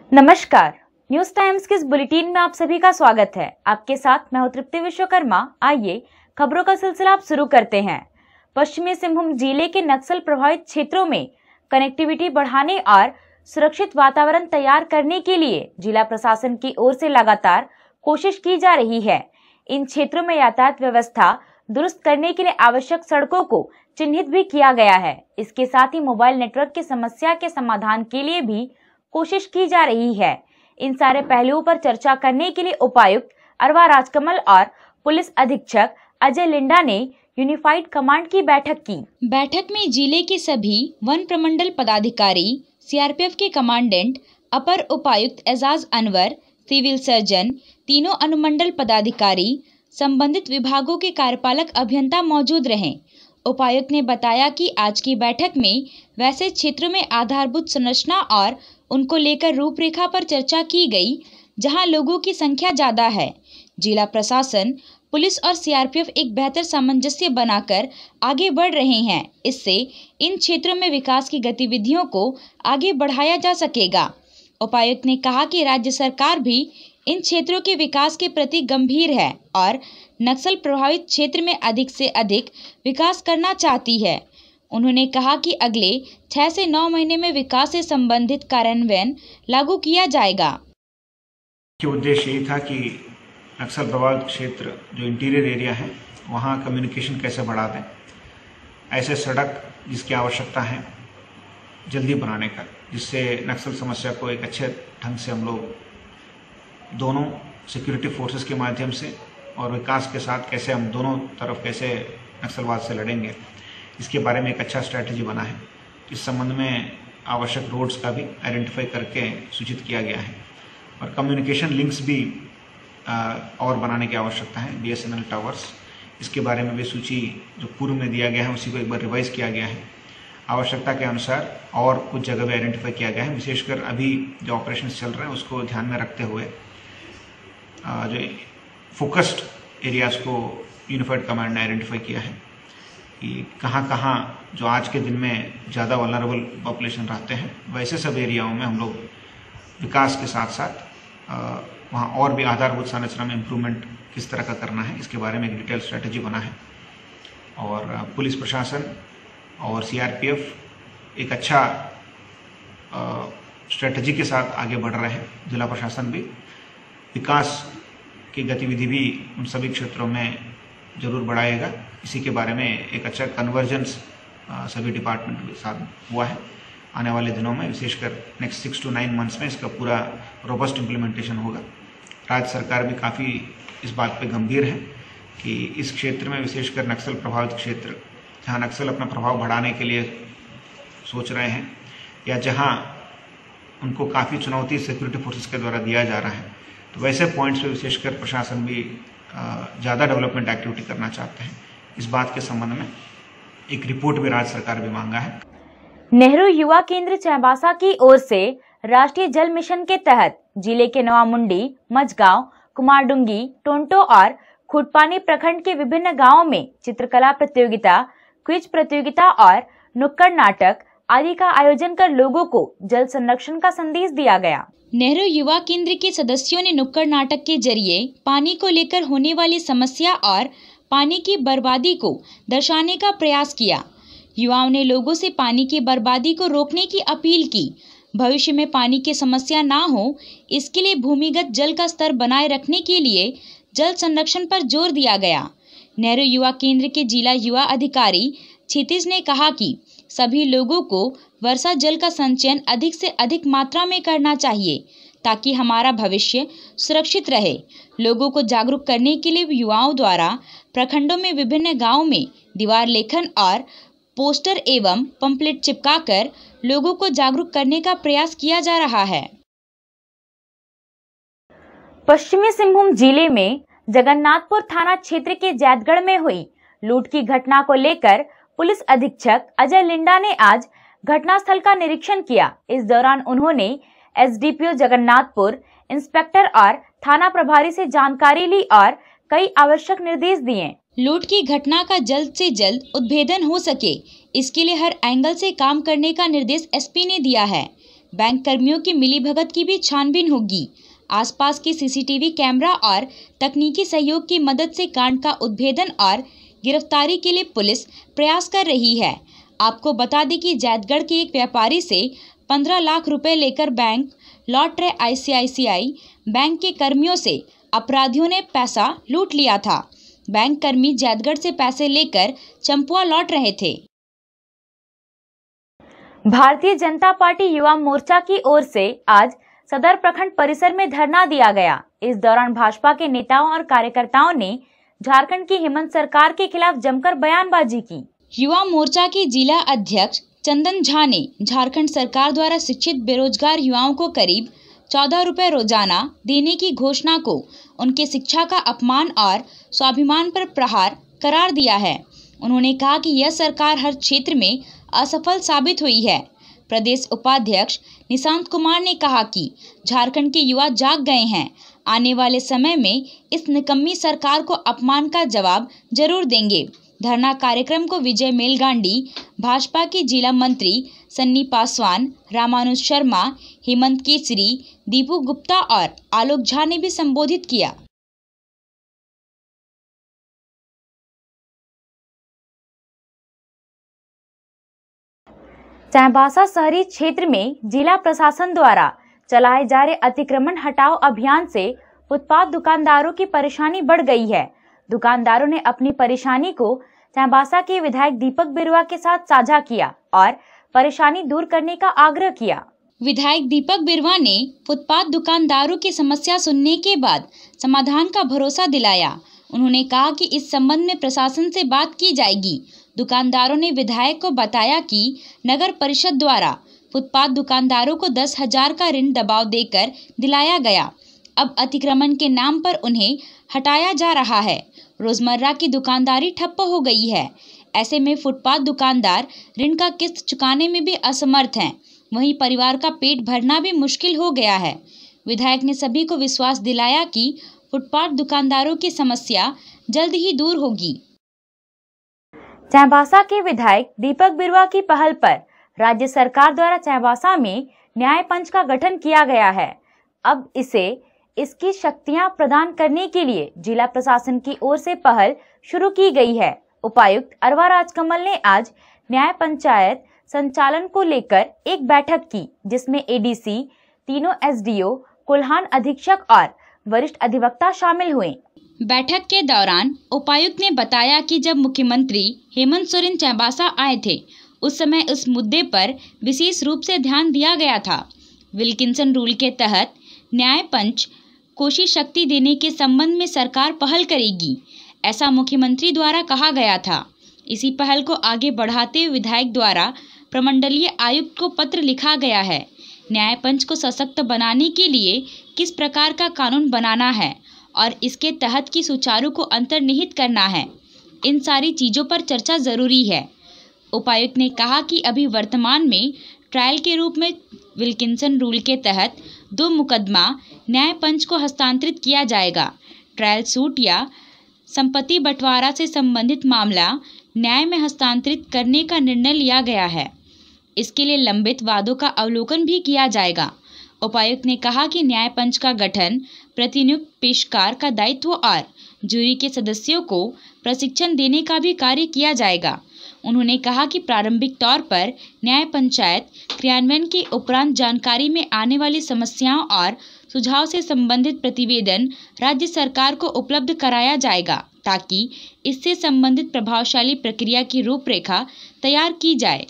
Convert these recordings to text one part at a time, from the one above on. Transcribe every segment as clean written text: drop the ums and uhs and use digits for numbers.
नमस्कार, news times के इस बुलेटिन में आप सभी का स्वागत है। आपके साथ मैं हूं तृप्ति विश्वकर्मा। आइए खबरों का सिलसिला आप शुरू करते हैं। पश्चिमी सिंहभूम जिले के नक्सल प्रभावित क्षेत्रों में कनेक्टिविटी बढ़ाने और सुरक्षित वातावरण तैयार करने के लिए जिला प्रशासन की ओर से लगातार कोशिश की जा रही है। इन क्षेत्रों में यातायात व्यवस्था दुरुस्त करने के लिए आवश्यक सड़कों को चिन्हित भी किया गया है। इसके साथ ही मोबाइल नेटवर्क की समस्या के समाधान के लिए भी कोशिश की जा रही है। इन सारे पहलुओं पर चर्चा करने के लिए उपायुक्त अरवा राजकमल और पुलिस अधीक्षक अजय लिंडा ने यूनिफाइड कमांड की बैठक की। बैठक में जिले के सभी वन प्रमंडल पदाधिकारी, सीआरपीएफ के कमांडेंट, अपर उपायुक्त एजाज अनवर, सिविल सर्जन, तीनों अनुमंडल पदाधिकारी, संबंधित विभागों के कार्यपालक अभियंता मौजूद रहे। उपायुक्त ने बताया कि आज की बैठक में वैसे क्षेत्रों में आधारभूत संरचना और उनको लेकर रूपरेखा पर चर्चा की गई जहां लोगों की संख्या ज्यादा है। जिला प्रशासन, पुलिस और सीआरपीएफ एक बेहतर सामंजस्य बनाकर आगे बढ़ रहे हैं। इससे इन क्षेत्रों में विकास की गतिविधियों को आगे बढ़ाया जा सकेगा। उपायुक्त ने कहा कि राज्य सरकार भी इन क्षेत्रों के विकास के प्रति गंभीर है और नक्सल प्रभावित क्षेत्र में अधिक से अधिक विकास करना चाहती है। उन्होंने कहा कि अगले 6 से 9 महीने में विकास से संबंधित कार्यान्वयन लागू किया जाएगा। उद्देश्य यही था कि नक्सल प्रभावित क्षेत्र जो इंटीरियर एरिया है वहाँ कम्युनिकेशन कैसे बढ़ा दें, ऐसे सड़क जिसकी आवश्यकता है जल्दी बनाने का, जिससे नक्सल समस्या को एक अच्छे ढंग से हम लोग दोनों सिक्योरिटी फोर्सेस के माध्यम से और विकास के साथ कैसे हम दोनों तरफ कैसे नक्सलवाद से लड़ेंगे, इसके बारे में एक अच्छा स्ट्रैटेजी बना है। इस संबंध में आवश्यक रोड्स का भी आइडेंटिफाई करके सूचित किया गया है और कम्युनिकेशन लिंक्स भी और बनाने की आवश्यकता है। बीएसएनएल टावर्स, इसके बारे में भी सूची जो पूर्व में दिया गया है उसी को एक बार रिवाइज किया गया है। आवश्यकता के अनुसार और कुछ जगह भी आइडेंटिफाई किया गया है। विशेषकर अभी जो ऑपरेशन चल रहे हैं उसको ध्यान में रखते हुए जो फोकस्ड एरियाज को यूनिफाइड कमांड ने आइडेंटिफाई किया है कि कहाँ जो आज के दिन में ज़्यादा वल्नरेबल पॉपुलेशन रहते हैं वैसे सब एरियाओं में हम लोग विकास के साथ साथ वहाँ और भी आधारभूत संरचना में इम्प्रूवमेंट किस तरह का करना है, इसके बारे में एक डिटेल स्ट्रेटजी बना है। और पुलिस प्रशासन और सीआरपीएफ एक अच्छा स्ट्रेटजी के साथ आगे बढ़ रहे हैं। जिला प्रशासन भी विकास की गतिविधि भी उन सभी क्षेत्रों में जरूर बढ़ाएगा। इसी के बारे में एक अच्छा कन्वर्जेंस सभी डिपार्टमेंट के साथ हुआ है। आने वाले दिनों में विशेषकर नेक्स्ट 6 to 9 मंथ्स में इसका पूरा रोबस्ट इम्प्लीमेंटेशन होगा। राज्य सरकार भी काफ़ी इस बात पे गंभीर है कि इस क्षेत्र में विशेषकर नक्सल प्रभावित क्षेत्र जहाँ नक्सल अपना प्रभाव बढ़ाने के लिए सोच रहे हैं या जहाँ उनको काफ़ी चुनौती सिक्योरिटी फोर्सेस के द्वारा दिया जा रहा है, तो वैसे पॉइंट्स पे विशेषकर प्रशासन भी ज़्यादा डेवलपमेंट एक्टिविटी करना चाहते हैं। इस बात के संबंध में एक रिपोर्ट भी राज्य सरकार भी मांगा है। नेहरू युवा केंद्र चाईबासा की ओर से राष्ट्रीय जल मिशन के तहत जिले के नवामुंडी, मझगांव, कुमारडुंगी, टोंटो और खुटपानी प्रखंड के विभिन्न गांवों में चित्रकला प्रतियोगिता, क्विज प्रतियोगिता और नुक्कड़ नाटक आदि का आयोजन कर लोगों को जल संरक्षण का संदेश दिया गया। नेहरू युवा केंद्र के सदस्यों ने नुक्कड़ नाटक के जरिए पानी को लेकर होने वाली समस्या और पानी की बर्बादी को दर्शाने का प्रयास किया। युवाओं ने लोगों से पानी की बर्बादी को रोकने की अपील की। भविष्य में पानी की समस्या ना हो, इसके लिए भूमिगत जल का स्तर बनाए रखने के लिए जल संरक्षण पर जोर दिया गया। नेहरू युवा केंद्र के जिला युवा अधिकारी क्षितिज ने कहा कि सभी लोगों को वर्षा जल का संचयन अधिक से अधिक मात्रा में करना चाहिए ताकि हमारा भविष्य सुरक्षित रहे। लोगों को जागरूक करने के लिए युवाओं द्वारा प्रखंडों में विभिन्न गांवों में दीवार लेखन और पोस्टर एवं पंपलेट चिपकाकर लोगों को जागरूक करने का प्रयास किया जा रहा है। पश्चिमी सिंहभूम जिले में जगन्नाथपुर थाना क्षेत्र के जैतगढ़ में हुई लूट की घटना को लेकर पुलिस अधीक्षक अजय लिंडा ने आज घटनास्थल का निरीक्षण किया। इस दौरान उन्होंने एसडीपीओ जगन्नाथपुर, इंस्पेक्टर और थाना प्रभारी से जानकारी ली और कई आवश्यक निर्देश दिए। लूट की घटना का जल्द से जल्द उद्भेदन हो सके, इसके लिए हर एंगल से काम करने का निर्देश एसपी ने दिया है। बैंक कर्मियों की मिलीभगत की भी छानबीन होगी। आसपास के सीसीटीवी कैमरा और तकनीकी सहयोग की मदद से कांड का उद्भेदन और गिरफ्तारी के लिए पुलिस प्रयास कर रही है। आपको बता दें कि जैतगढ़ के एक व्यापारी से 15 लाख रुपए लेकर बैंक लौट रहे आईसीआईसीआई बैंक के कर्मियों से अपराधियों ने पैसा लूट लिया था। बैंक कर्मी जैतगढ़ से पैसे लेकर चंपुआ लौट रहे थे। भारतीय जनता पार्टी युवा मोर्चा की ओर से आज सदर प्रखंड परिसर में धरना दिया गया। इस दौरान भाजपा के नेताओं और कार्यकर्ताओं ने झारखंड की हेमंत सरकार के खिलाफ जमकर बयानबाजी की। युवा मोर्चा के जिला अध्यक्ष चंदन झा ने झारखंड सरकार द्वारा शिक्षित बेरोजगार युवाओं को करीब 14 रुपए रोजाना देने की घोषणा को उनके शिक्षा का अपमान और स्वाभिमान पर प्रहार करार दिया है। उन्होंने कहा कि यह सरकार हर क्षेत्र में असफल साबित हुई है। प्रदेश उपाध्यक्ष निशांत कुमार ने कहा कि झारखंड के युवा जाग गए हैं। आने वाले समय में इस निकम्मी सरकार को अपमान का जवाब जरूर देंगे। धरना कार्यक्रम को विजय मेलगांडी, भाजपा के जिला मंत्री सन्नी पासवान, रामानुज शर्मा, हेमंत केसरी, दीपू गुप्ता और आलोक झा ने भी संबोधित किया। चाईबासा शहरी क्षेत्र में जिला प्रशासन द्वारा चलाए जा रहे अतिक्रमण हटाओ अभियान से फुटपाथ दुकानदारों की परेशानी बढ़ गई है। दुकानदारों ने अपनी परेशानी को चाईबासा के विधायक दीपक बिरुआ के साथ साझा किया और परेशानी दूर करने का आग्रह किया। विधायक दीपक बिरुआ ने फुटपाथ दुकानदारों की समस्या सुनने के बाद समाधान का भरोसा दिलाया। उन्होंने कहा कि इस संबंध में प्रशासन से बात की जाएगी। दुकानदारों ने विधायक को बताया कि नगर परिषद द्वारा फुटपाथ दुकानदारों को 10,000 का ऋण दबाव देकर दिलाया गया। अब अतिक्रमण के नाम पर उन्हें हटाया जा रहा है। रोजमर्रा की दुकानदारी ठप्प हो गई है। ऐसे में फुटपाथ दुकानदार ऋण का किस्त चुकाने में भी असमर्थ हैं। वहीं परिवार का पेट भरना भी मुश्किल हो गया है। विधायक ने सभी को विश्वास दिलाया कि फुटपाथ दुकानदारों की समस्या जल्द ही दूर होगी। चाईबासा के विधायक दीपक बिरुआ की पहल पर राज्य सरकार द्वारा चाईबासा में न्याय पंच का गठन किया गया है। अब इसकी शक्तियां प्रदान करने के लिए जिला प्रशासन की ओर से पहल शुरू की गई है। उपायुक्त अरवा राजकमल ने आज न्याय पंचायत संचालन को लेकर एक बैठक की, जिसमें एडीसी, तीनों एसडीओ, कुल्हान अधीक्षक और वरिष्ठ अधिवक्ता शामिल हुए। बैठक के दौरान उपायुक्त ने बताया कि जब मुख्यमंत्री हेमंत सोरेन चाईबासा आए थे, उस समय उस मुद्दे पर विशेष रूप से ध्यान दिया गया था। विल्किंसन रूल के तहत न्याय पंच कोशी शक्ति देने के संबंध में सरकार पहल करेगी, ऐसा मुख्यमंत्री द्वारा कहा गया था। इसी पहल को आगे बढ़ाते हुए विधायक द्वारा प्रमंडलीय आयुक्त को पत्र लिखा गया है। न्याय पंच को सशक्त बनाने के लिए किस प्रकार का कानून बनाना है और इसके तहत की सुचारू को अंतर्निहित करना है, इन सारी चीज़ों पर चर्चा जरूरी है। उपायुक्त ने कहा कि अभी वर्तमान में ट्रायल के रूप में विल्किंसन रूल के तहत 2 मुकदमा न्याय पंच को हस्तांतरित किया जाएगा। ट्रायल सूट या संपत्ति बंटवारा से संबंधित मामला न्याय में हस्तांतरित करने का निर्णय लिया गया है। इसके लिए लंबित वादों का अवलोकन भी किया जाएगा। उपायुक्त ने कहा कि न्याय पंच का गठन, प्रतिनियुक्त पेशकार का दायित्व और जूरी के सदस्यों को प्रशिक्षण देने का भी कार्य किया जाएगा। उन्होंने कहा कि प्रारंभिक तौर पर न्याय पंचायत क्रियान्वयन के उपरांत जानकारी में आने वाली समस्याओं और सुझाव से संबंधित प्रतिवेदन राज्य सरकार को उपलब्ध कराया जाएगा, ताकि इससे संबंधित प्रभावशाली प्रक्रिया की रूपरेखा तैयार की जाए।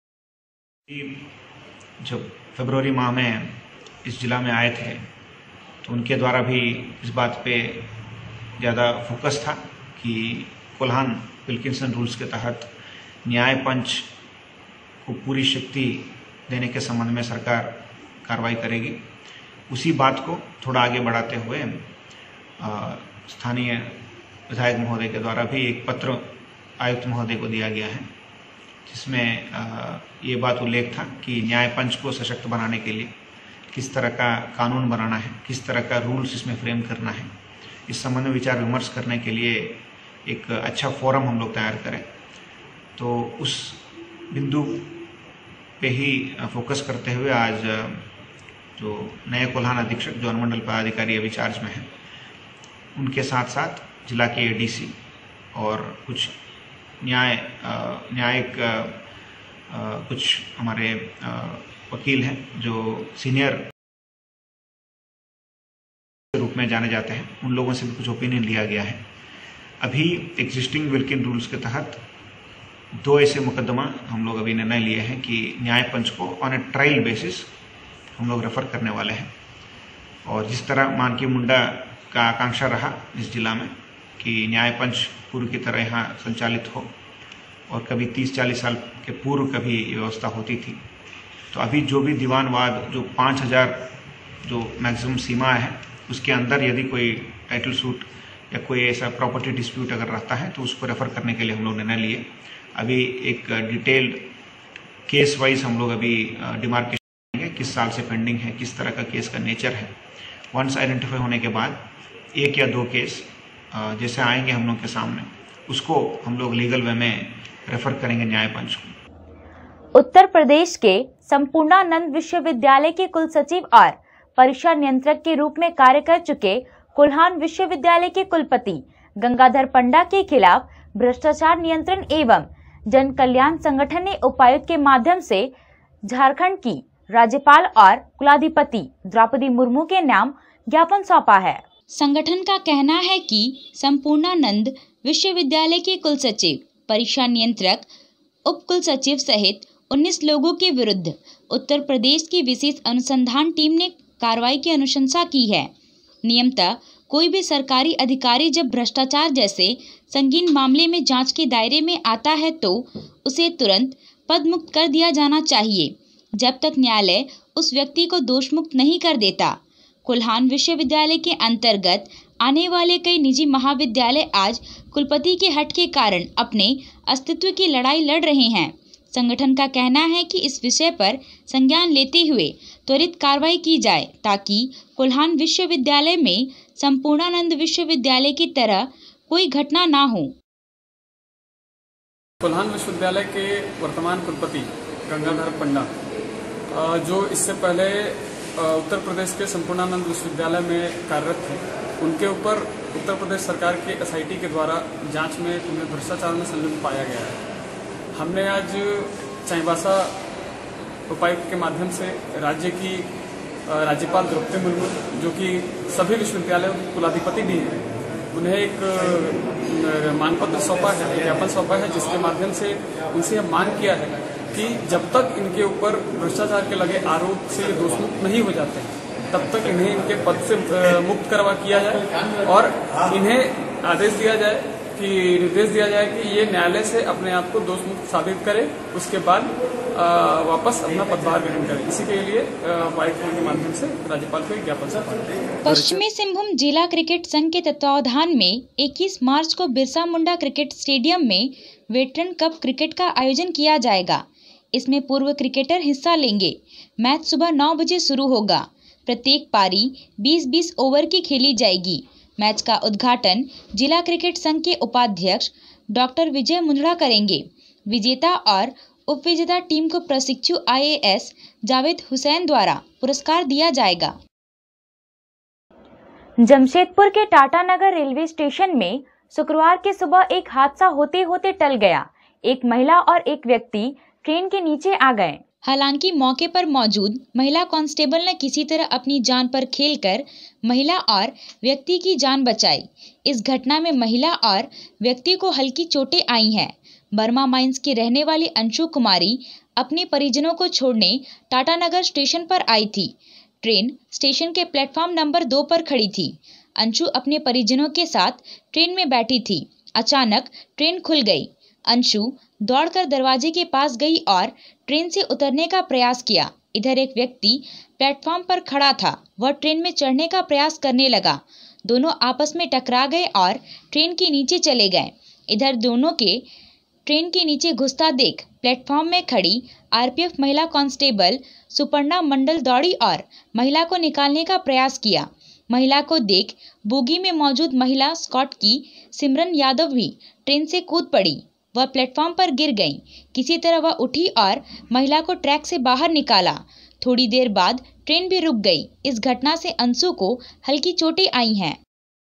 जब फरवरी माह में इस जिला में आए थे तो उनके द्वारा भी इस बात पे ज़्यादा फोकस था कि कुल्हान विल्किंसन रूल्स के तहत न्याय पंच को पूरी शक्ति देने के संबंध में सरकार कार्रवाई करेगी। उसी बात को थोड़ा आगे बढ़ाते हुए स्थानीय विधायक महोदय के द्वारा भी एक पत्र आयुक्त महोदय को दिया गया है, जिसमें ये बात उल्लेख था कि न्याय पंच को सशक्त बनाने के लिए किस तरह का कानून बनाना है, किस तरह का रूल्स इसमें फ्रेम करना है, इस संबंध में विचार विमर्श करने के लिए एक अच्छा फोरम हम लोग तैयार करें। तो उस बिंदु पे ही फोकस करते हुए आज जो नए कोल्हान अधीक्षक जो अनुमंडल पदाधिकारी अभी चार्ज में हैं, उनके साथ साथ जिला के एडीसी और कुछ न्यायिक कुछ हमारे वकील हैं जो सीनियर के रूप में जाने जाते हैं, उन लोगों से भी कुछ ओपिनियन लिया गया है। अभी एग्जिस्टिंग वर्किंग रूल्स के तहत 2 ऐसे मुकदमा हम लोग अभी निर्णय लिए हैं कि न्याय पंच को ऑन ए ट्रायल बेसिस हम लोग रेफर करने वाले हैं। और जिस तरह मानकी मुंडा का आकांक्षा रहा इस जिला में कि न्याय पंच पूर्व की तरह यहाँ संचालित हो, और कभी 30-40 साल के पूर्व कभी व्यवस्था होती थी, तो अभी जो भी दीवान वाद जो 5000 जो मैक्सिमम सीमा है उसके अंदर यदि कोई टाइटल सूट या कोई ऐसा प्रॉपर्टी डिस्प्यूट अगर रहता है तो उसको रेफर करने के लिए हम लोग निर्णय लिए। अभी एक डिटेल्ड केस वाइज हम लोग अभी डिमार्केशन करेंगे, किस साल से पेंडिंग है, किस तरह का केस का नेचर है। वंस आइडेंटिफाई होने के बाद 1 या 2 केस जैसे आएंगे हम लोग के सामने, उसको हम लोग लीगल वे में रेफर करेंगे न्याय पंच को। उत्तर प्रदेश के संपूर्णानंद विश्वविद्यालय के कुलसचिव और परीक्षा नियंत्रक के रूप में कार्य कर चुके कोल्हान विश्वविद्यालय के कुलपति गंगाधर पंडा के खिलाफ भ्रष्टाचार नियंत्रण एवं जन कल्याण संगठन ने उपायुक्त के माध्यम से झारखंड की राज्यपाल और कुलाधिपति द्रौपदी मुर्मू के नाम ज्ञापन सौंपा है। संगठन का कहना है कि संपूर्णानंद विश्वविद्यालय के कुलसचिव, परीक्षा नियंत्रक, उप कुलसचिव सहित 19 लोगों के विरुद्ध उत्तर प्रदेश की विशेष अनुसंधान टीम ने कार्रवाई की अनुशंसा की है। नियमतः कोई भी सरकारी अधिकारी जब भ्रष्टाचार जैसे संगीन मामले में जांच के दायरे में आता है तो उसे तुरंत पद मुक्त कर दिया जाना चाहिए, जब तक न्यायालय उस व्यक्ति को दोषमुक्त नहीं कर देता। कोल्हान विश्वविद्यालय के अंतर्गत आने वाले कई निजी महाविद्यालय आज कुलपति के हट के कारण अपने अस्तित्व की लड़ाई लड़ रहे हैं। संगठन का कहना है कि इस विषय पर संज्ञान लेते हुए त्वरित कार्रवाई की जाए ताकि कोल्हान विश्वविद्यालय में संपूर्णानंद विश्वविद्यालय की तरह कोई घटना ना हो। कोल्हान विश्वविद्यालय के वर्तमान कुलपति गंगाधर पंडा, जो इससे पहले उत्तर प्रदेश के संपूर्णानंद विश्वविद्यालय में कार्यरत थे, उनके ऊपर उत्तर प्रदेश सरकार के एसआईटी के द्वारा जांच में उन्हें भ्रष्टाचार में संलिप्त पाया गया है। हमने आज चाईबासा उपायुक्त के माध्यम से राज्य की राज्यपाल द्रौपदी मुर्मू, जो कि सभी विश्वविद्यालयों की कुलाधिपति भी हैं, उन्हें एक मांगपत्र सौंपा है, ज्ञापन सौंपा है, जिसके माध्यम से उनसे यह मांग किया है कि जब तक इनके ऊपर भ्रष्टाचार के लगे आरोप से दोषमुक्त नहीं हो जाते तब तक इन्हें इनके पद से मुक्त करवा किया जाए और इन्हें आदेश दिया जाए कि निर्देश दिया जाए कि ये न्यायालय से अपने आप को दोषमुक्त साबित करे, उसके बाद वापस अपना पदभार ग्रहण करे। इसी के लिए उपायुक्त के माध्यम से राज्यपाल को एक ज्ञापन सौंपा। पश्चिमी सिंहभूम जिला क्रिकेट संघ के तत्वावधान में 21 मार्च को बिरसा मुंडा क्रिकेट स्टेडियम में वेटरन कप क्रिकेट का आयोजन किया जाएगा। इसमें पूर्व क्रिकेटर हिस्सा लेंगे। मैच सुबह 9 बजे शुरू होगा। प्रत्येक पारी 20-20 ओवर की खेली जाएगी। मैच का उद्घाटन जिला क्रिकेट संघ के उपाध्यक्ष डॉक्टर विजय मुंदड़ा करेंगे। विजेता और उपविजेता टीम को प्रशिक्षु IAS जावेद हुसैन द्वारा पुरस्कार दिया जाएगा। जमशेदपुर के टाटानगर रेलवे स्टेशन में शुक्रवार की सुबह एक हादसा होते होते टल गया। एक महिला और एक व्यक्ति ट्रेन के नीचे आ गए। हालांकि मौके पर मौजूद महिला कांस्टेबल ने किसी तरह अपनी जान पर खेलकर महिला और व्यक्ति की जान बचाई। इस घटना में महिला और व्यक्ति को हल्की चोटें आई हैं। बर्मा माइंस की रहने वाली अंशु कुमारी अपने परिजनों को छोड़ने टाटानगर स्टेशन पर आई थी। ट्रेन स्टेशन के प्लेटफॉर्म नंबर 2 पर खड़ी थी। अंशु अपने परिजनों के साथ ट्रेन में बैठी थी। अचानक ट्रेन खुल गई। अंशु दौड़कर दरवाजे के पास गई और ट्रेन से उतरने का प्रयास किया। इधर एक व्यक्ति प्लेटफॉर्म पर खड़ा था। वह ट्रेन में चढ़ने का प्रयास करने लगा। दोनों आपस में टकरा गए और ट्रेन के नीचे चले गए। इधर दोनों के ट्रेन के नीचे घुसता देख प्लेटफॉर्म में खड़ी RPF महिला कांस्टेबल सुपर्णा मंडल दौड़ी और महिला को निकालने का प्रयास किया। महिला को देख बोगी में मौजूद महिला स्कॉट की सिमरन यादव भी ट्रेन से कूद पड़ी। वह प्लेटफॉर्म पर गिर गईं। किसी तरह वह उठी और महिला को ट्रैक से बाहर निकाला। थोड़ी देर बाद ट्रेन भी रुक गई। इस घटना से अंशु को हल्की चोटें आई हैं।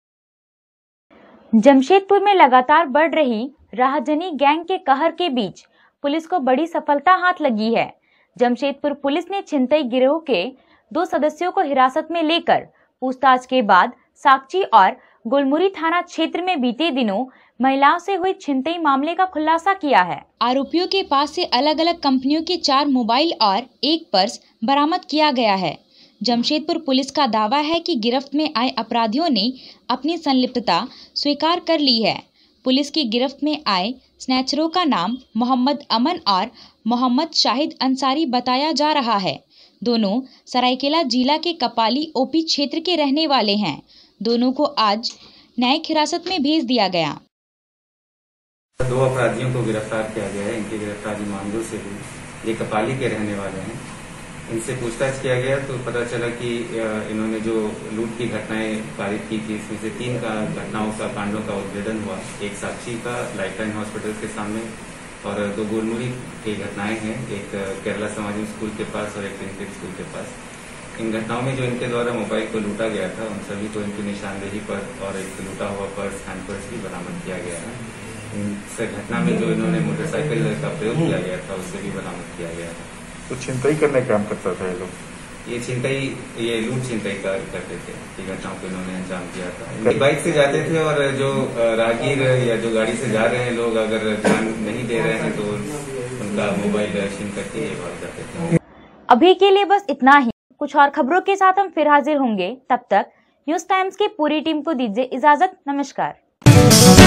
जमशेदपुर में लगातार बढ़ रही राहजनी गैंग के कहर के बीच पुलिस को बड़ी सफलता हाथ लगी है। जमशेदपुर पुलिस ने छिनतई गिरोह के 2 सदस्यों को हिरासत में लेकर पूछताछ के बाद साकची और गुलमुरी थाना क्षेत्र में बीते दिनों महिलाओं से हुई छिनतई मामले का खुलासा किया है। आरोपियों के पास से अलग अलग कंपनियों के 4 मोबाइल और 1 पर्स बरामद किया गया है। जमशेदपुर पुलिस का दावा है कि गिरफ्त में आए अपराधियों ने अपनी संलिप्तता स्वीकार कर ली है। पुलिस की गिरफ्त में आए स्नैचरों का नाम मोहम्मद अमन और मोहम्मद शाहिद अंसारी बताया जा रहा है। दोनों सरायकेला जिला के कपाली ओपी क्षेत्र के रहने वाले हैं। दोनों को आज न्यायिक हिरासत में भेज दिया गया। 2 अपराधियों को गिरफ्तार किया गया है। इनकी गिरफ्तारी मामलों से हुई। ये कपाली के रहने वाले हैं। इनसे पूछताछ किया गया तो पता चला कि इन्होंने जो लूट की घटनाएं पारित की थी, इसमें से 3 कांडों का उद्भेदन हुआ। एक साक्षी का लाइफलाइन हॉस्पिटल के सामने और 2 गुलमुरी की घटनाएं हैं, एक केरला समाजी स्कूल के पास और एक ट्रिनिटी स्कूल के पास। इन घटनाओं में जो इनके द्वारा मोबाइल को लूटा गया था, उन सभी को इनकी निशानदेही पर और एक लूटा हुआ पर्स, हैंड पर्स भी बरामद किया गया है। इस घटना में जो इन्होंने मोटरसाइकिल का प्रयोग किया गया था, उससे भी बरामद किया गया है। तो छिनतई करने का काम करता था ये लोग? ये लूट छिनतई करते थे। ये घटनाओं को इन्होंने अंजाम दिया था। इनकी बाइक से जाते थे और जो राहगीर या जो गाड़ी से जा रहे हैं लोग अगर ध्यान नहीं दे रहे हैं तो उनका मोबाइल छीन करके ये भाग जाते थे। अभी के लिए बस इतना ही। कुछ और खबरों के साथ हम फिर हाजिर होंगे। तब तक न्यूज टाइम्स की पूरी टीम को दीजिए इजाजत। नमस्कार।